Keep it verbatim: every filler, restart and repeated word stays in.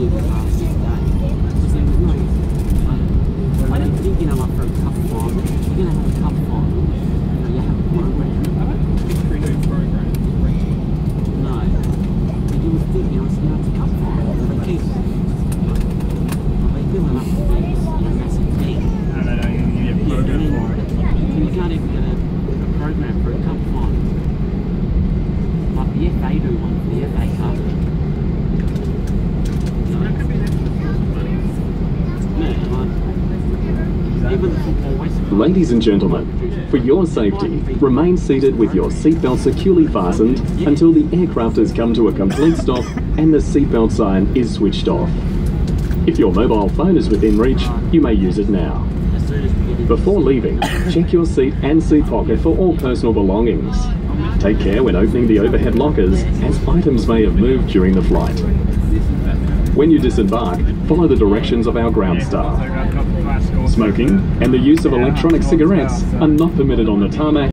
me the last day. Because there was no, I, I don't think, you know, like for a cup final, if you're going to have a cup final, you know, you have a program. I don't think we do program. No. But you would think, you know, it's, you know, it's a cup final. They keep, well, they filling up the big, you know, massive team. No, no, no, you need a program for it. And you can't even get a, a program for a cup final. Like the F A do one for the F A Cup. That could be an extra money. Yeah, like, even the football West. Ladies and gentlemen, for your safety, remain seated with your seatbelt securely fastened until the aircraft has come to a complete stop and the seatbelt sign is switched off. If your mobile phone is within reach, you may use it now. As soon as we get in. Before leaving, check your seat and seat pocket for all personal belongings. Take care when opening the overhead lockers, as items may have moved during the flight. When you disembark, follow the directions of our ground staff. Smoking and the use of electronic cigarettes are not permitted on the tarmac.